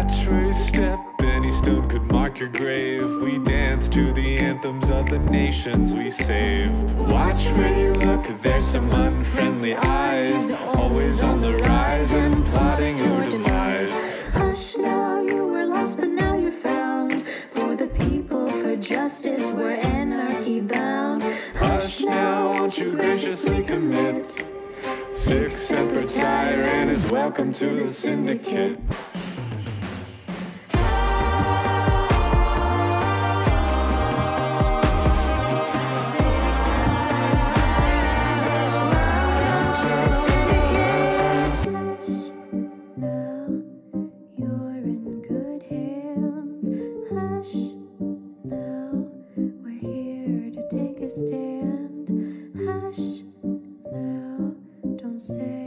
Watch where you step, any stone could mark your grave. We dance to the anthems of the nations we saved. Watch where you look, there's some unfriendly eyes, always on the rise and plotting your demise. Hush now, you were lost but now you're found. For the people, for justice, we're anarchy bound. Hush now, won't you graciously commit? Sic semper tyrant is welcome to the syndicate. Stand. Hush now, don't say